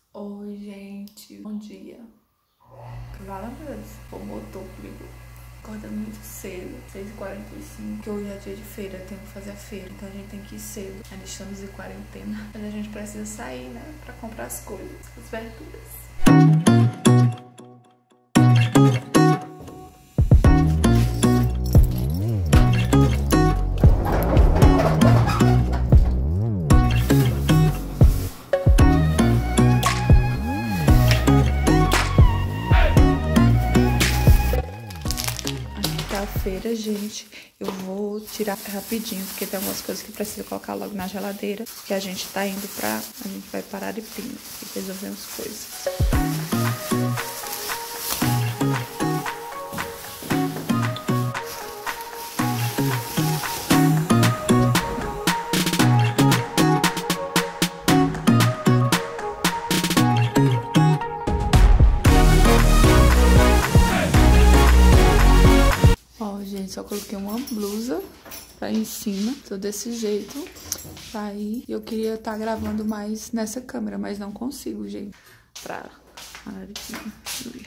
Oi, gente. Bom dia. Graças a Deus. O motor comigo. Acordando muito cedo, 6h45, que hoje é dia de feira, eu tenho que fazer a feira, então a gente tem que ir cedo. Ainda estamos em quarentena, mas a gente precisa sair, né, pra comprar as coisas, as verduras. Feira, gente, eu vou tirar rapidinho, porque tem algumas coisas que preciso colocar logo na geladeira, que a gente tá indo pra... A gente vai parar de Pina e resolver as coisas. Só coloquei uma blusa pra ir em cima, tô desse jeito. Aí eu queria estar gravando mais nessa câmera, mas não consigo, gente. Pra parar de filmar.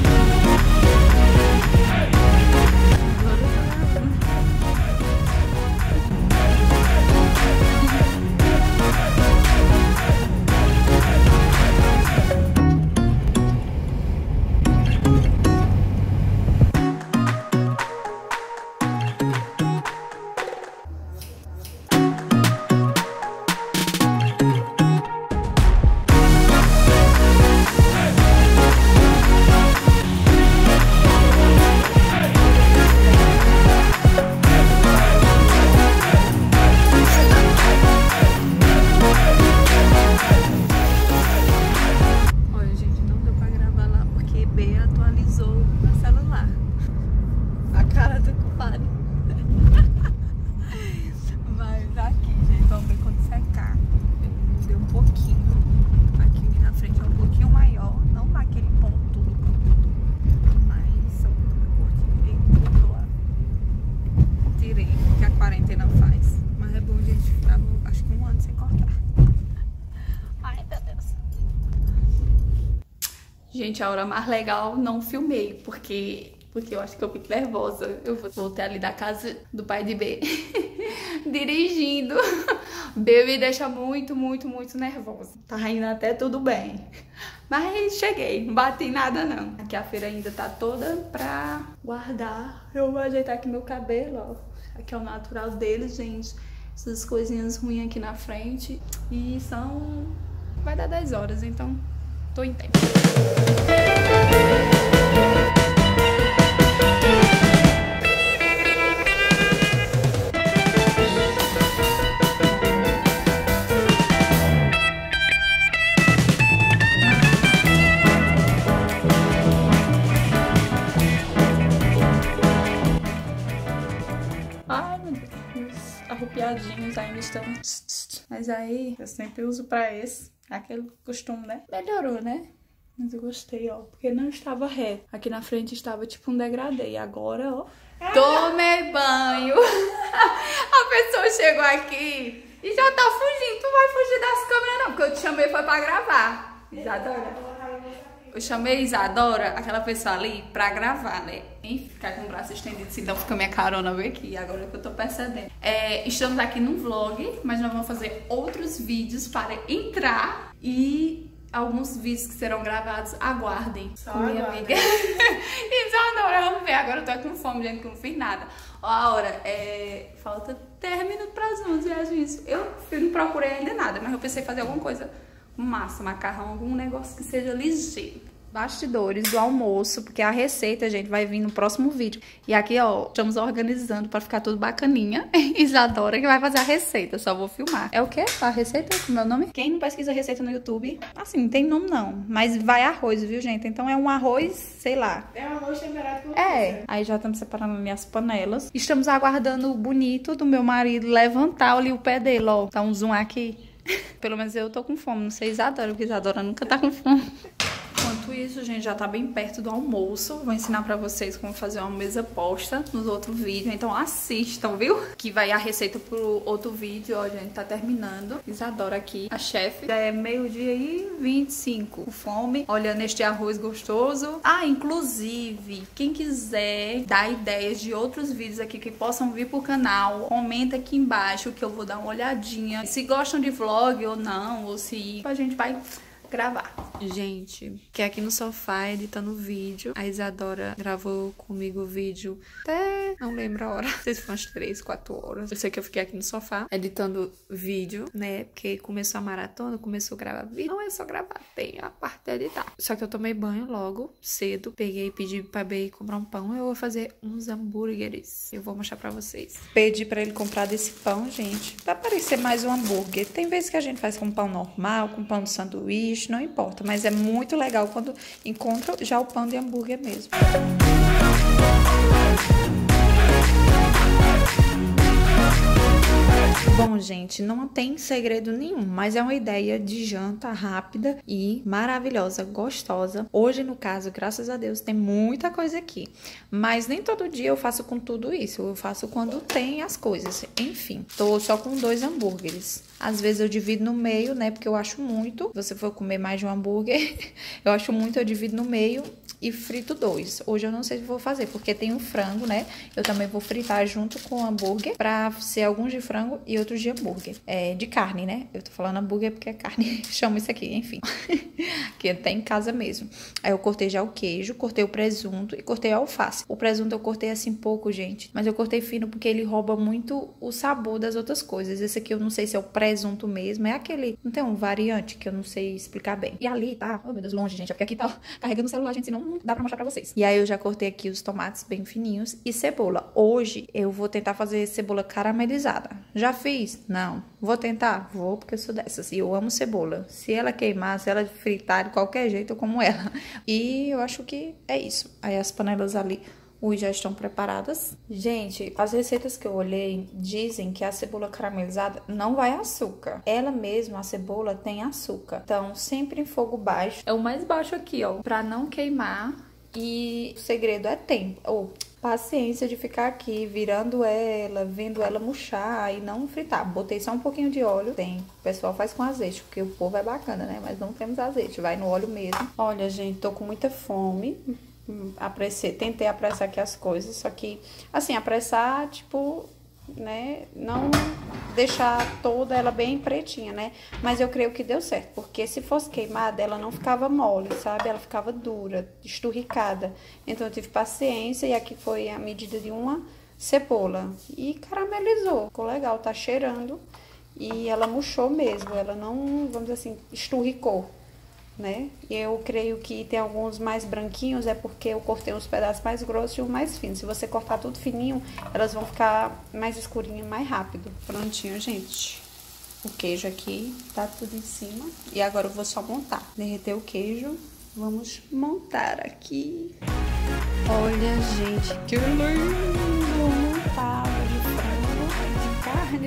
Gente, a hora mais legal não filmei, porque eu acho que eu fico nervosa. Eu voltei ali da casa do pai de B, dirigindo. B me deixa muito nervosa. Tá indo até tudo bem. Mas cheguei, não bati em nada não. Aqui a feira ainda tá toda pra guardar. Eu vou ajeitar aqui meu cabelo, ó. Aqui é o natural dele, gente. Essas coisinhas ruins aqui na frente. E são... vai dar 10 horas, então... tô em tempo. Ai, meu Deus. Meus arrupiadinhos ainda estão... Mas aí, eu sempre uso pra esse. Aquele costume, né? Melhorou, né? Mas eu gostei, ó. Porque não estava reto. Aqui na frente estava tipo um degradê. E agora, ó. Tomei banho. A pessoa chegou aqui e já tá fugindo. Tu vai fugir das câmeras, não. Porque eu te chamei foi pra gravar. Isadora. Eu chamei Isadora, aquela pessoa ali, pra gravar, né? Nem ficar com o braço estendido, senão fica minha carona ver aqui. Agora que eu tô percebendo. Estamos aqui no vlog, mas nós vamos fazer outros vídeos para entrar e alguns vídeos que serão gravados. Aguardem. Só com minha amiga. Isadora, vamos ver. Agora eu tô com fome, gente, que eu não fiz nada. Ó, a hora, falta 10 minutos para as 11, gente. Eu não procurei ainda nada, mas eu pensei em fazer alguma coisa. Massa, macarrão, algum negócio que seja ligeiro. Bastidores do almoço, porque a receita, gente, vai vir no próximo vídeo. E aqui, ó, estamos organizando pra ficar tudo bacaninha. Isadora que vai fazer a receita, só vou filmar. É o quê? A receita? Com o meu nome? Quem não pesquisa receita no YouTube, assim, não tem nome não. Mas vai arroz, viu, gente? Então é um arroz, sei lá. É um arroz temperado com Aí já estamos separando ali as panelas. Estamos aguardando o bonito do meu marido levantar ali o pé dele, ó. Tá um zoom aqui. Pelo menos eu tô com fome, não sei Isadora, porque Isadora nunca tá com fome. Enquanto isso, gente, já tá bem perto do almoço. Vou ensinar pra vocês como fazer uma mesa posta nos outros vídeos. Então assistam, viu? Que vai a receita pro outro vídeo. Ó, gente, tá terminando. Isadora aqui, a chefe. Já é 12h25. Com fome. Olhando este arroz gostoso. Ah, inclusive, quem quiser dar ideias de outros vídeos aqui que possam vir pro canal, comenta aqui embaixo que eu vou dar uma olhadinha. Se gostam de vlog ou não, ou se a gente vai gravar. Gente, que aqui no sofá editando o vídeo. A Isadora gravou comigo o vídeo até não lembro a hora. Não sei se foi umas 3, 4 horas. Eu sei que eu fiquei aqui no sofá editando vídeo, né? Porque começou a maratona, começou a gravar vídeo. Não é só gravar, tem a parte de editar. Só que eu tomei banho logo, cedo. Peguei e pedi pra Bey comprar um pão. Eu vou fazer uns hambúrgueres. Eu vou mostrar pra vocês. Pedi pra ele comprar desse pão, gente. Pra parecer mais um hambúrguer. Tem vezes que a gente faz com pão normal, com pão de sanduíche, não importa. Mas é muito legal quando encontra já o pão de hambúrguer mesmo. Bom, gente, não tem segredo nenhum, mas é uma ideia de janta rápida e maravilhosa, gostosa. Hoje, no caso, graças a Deus, tem muita coisa aqui. Mas nem todo dia eu faço com tudo isso. Eu faço quando tem as coisas. Enfim, tô só com 2 hambúrgueres. Às vezes eu divido no meio, né? Porque eu acho muito. Se você for comer mais de um hambúrguer, eu acho muito, eu divido no meio e frito 2. Hoje eu não sei se vou fazer, porque tem um frango, né? Eu também vou fritar junto com o hambúrguer, pra ser alguns de frango e outros de hambúrguer. É, de carne, né? Eu tô falando hambúrguer porque é carne. Chamo isso aqui, enfim. Que até em casa mesmo. Aí eu cortei já o queijo, cortei o presunto e cortei a alface. O presunto eu cortei assim pouco, gente. Mas eu cortei fino porque ele rouba muito o sabor das outras coisas. Esse aqui eu não sei se é o presunto mesmo. É aquele... Não tem um variante que eu não sei explicar bem. E ali tá... Oh, meu Deus, longe, gente. É porque aqui tá carregando o celular, gente. Senão não dá pra mostrar pra vocês. E aí eu já cortei aqui os tomates bem fininhos e cebola. Hoje eu vou tentar fazer cebola caramelizada. Já fiz? Não. Vou tentar? Vou, porque eu sou dessas. E eu amo cebola. Se ela queimar, se ela fritar de qualquer jeito, eu como ela. E eu acho que é isso. Aí as panelas ali... já estão preparadas. Gente, as receitas que eu olhei dizem que a cebola caramelizada não vai açúcar. Ela mesma, a cebola, tem açúcar. Então, sempre em fogo baixo. É o mais baixo aqui, ó. Pra não queimar. E o segredo é tempo. Ou paciência de ficar aqui, virando ela, vendo ela murchar e não fritar. Botei só um pouquinho de óleo. Tem. O pessoal faz com azeite, porque o povo é bacana, né? Mas não temos azeite. Vai no óleo mesmo. Olha, gente, tô com muita fome. Tentei apressar aqui as coisas, só que, assim, apressar, tipo, né, não deixar toda ela bem pretinha, né, mas eu creio que deu certo, porque se fosse queimada, ela não ficava mole, sabe, ela ficava dura, esturricada, então eu tive paciência e aqui foi a medida de uma cebola e caramelizou, ficou legal, tá cheirando e ela murchou mesmo, ela não, vamos dizer assim, esturricou. Né? E eu creio que tem alguns mais branquinhos, é porque eu cortei uns pedaços mais grossos e um mais fino. Se você cortar tudo fininho, elas vão ficar mais escurinhas, mais rápido. Prontinho, gente. O queijo aqui, tá tudo em cima. E agora eu vou só montar. Derreter o queijo. Vamos montar aqui. Olha, gente, que lindo! Montado de frango e de carne.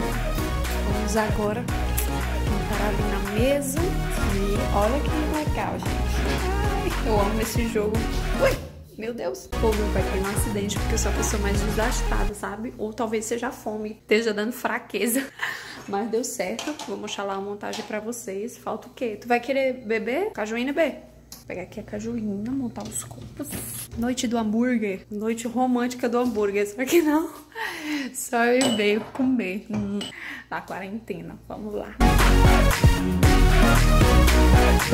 Vamos agora montar ali na mesa. E olha que legal, gente. Ai, eu amo esse jogo. Ui, meu Deus. O povo vai ter um acidente porque eu sou a pessoa mais desastrada, sabe? Ou talvez seja a fome, esteja dando fraqueza. Mas deu certo. Vou mostrar lá a montagem pra vocês. Falta o quê? Tu vai querer beber? Cajuína, bebê? Vou pegar aqui a cajuína, montar os copos. Noite do hambúrguer. Noite romântica do hambúrguer. Só que não. Só eu veio comer. Na quarentena. Vamos lá.